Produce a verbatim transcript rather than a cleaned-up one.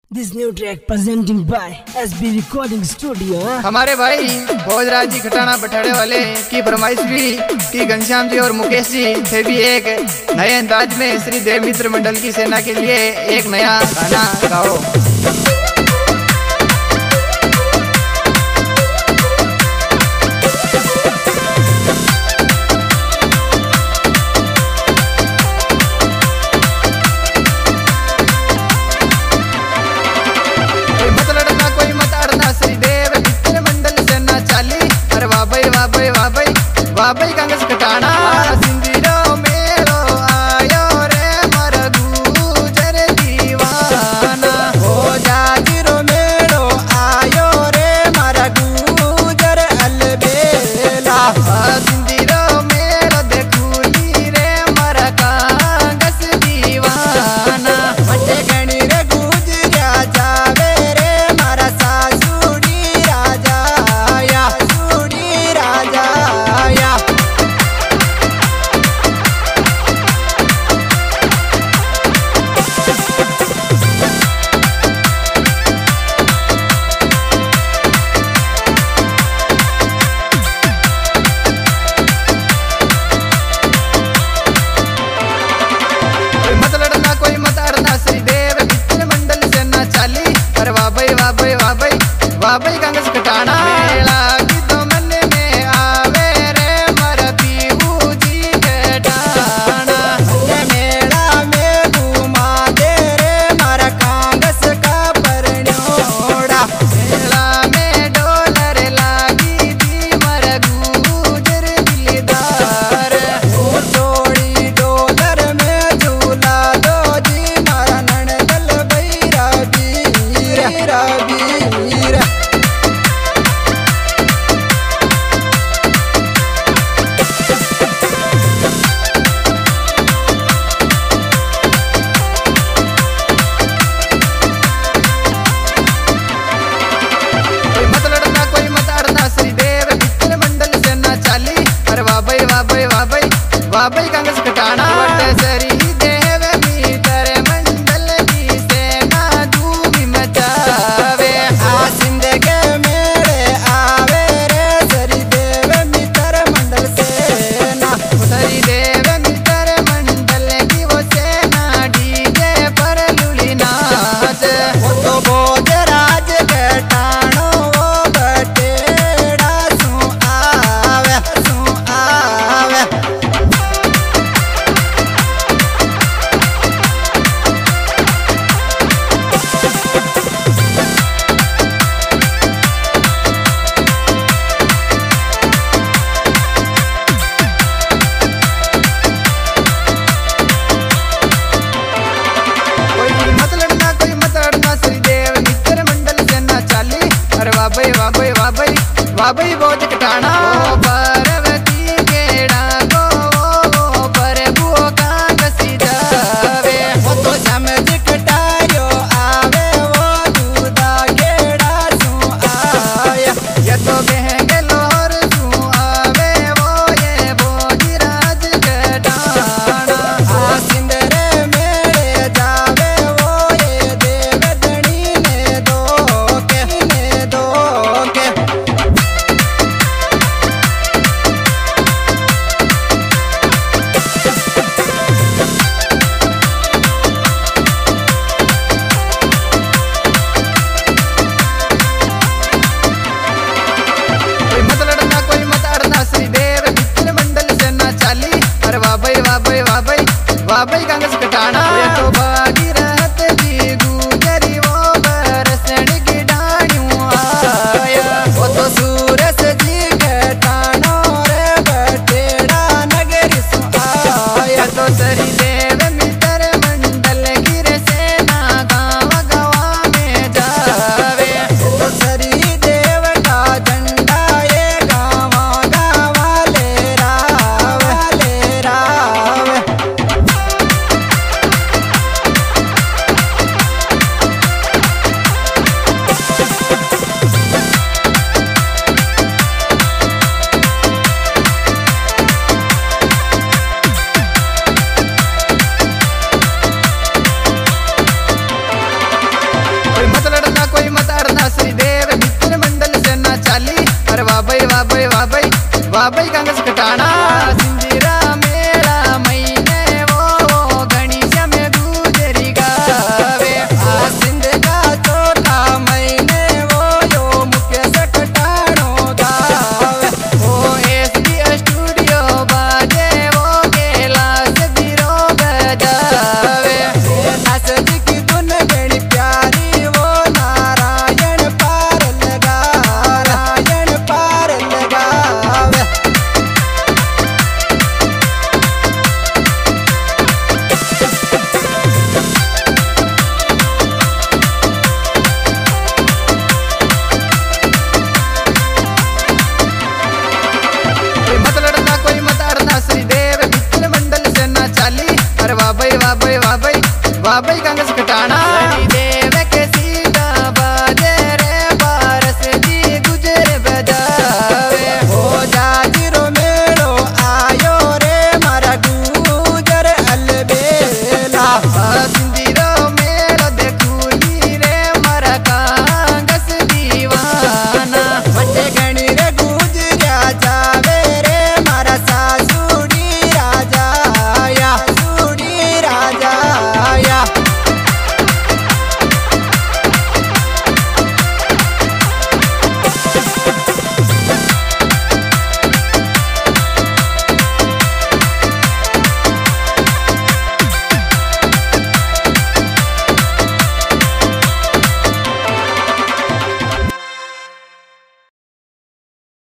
This new track presenting by S B Recording Studio। हमारे भाई भोजराज जी खटाना बठाड़े वाले की फरमाइश भी की घनश्याम जी और मुकेश जी थे भी एक नए अंदाज में श्री देव मित्र मंडल की सेना के लिए एक नया गाना गाओ। वाबई कांग्रेस कटाना सिंदूरो मेलो आयो रे मर गुजर दीवाना हो जागिरो मेलो आयो रे मर गुजर अलबेला सिंदूरो मेलो देखूली रे मर कांग्रेस दीवाना मटे गणी रे गुजरिया जावे रे मरा सासुड़ी राजा या सुड़ी राजा या वाबई कांग्रेस कटाना मेला की तो मन में आवे रे मरा पीऊ जी बेटाना ये मेला में घुमा दे रे मरा कांग्रेस का परनोड़ा मेला में डॉलर लागी दी मरा गुजर दिलदार थोड़ी डॉलर में झूला दो जी मरा ननदल बैरा बीरा बीरा वाबई कांग्रेस कटाना सरी देव मीतर मंडल की सेना धूम मचावे आसिंद के मेरे आवे रे सरी देव मीतर मंडल सेना सरी देव मीतर मंडल की वो सेना डीजे पर लुली नाच वो तो भोजराज कटानो वो बटेड़ा सु आवे सु आवे वाबई वाबई वाबई वाबई बहुत कटाना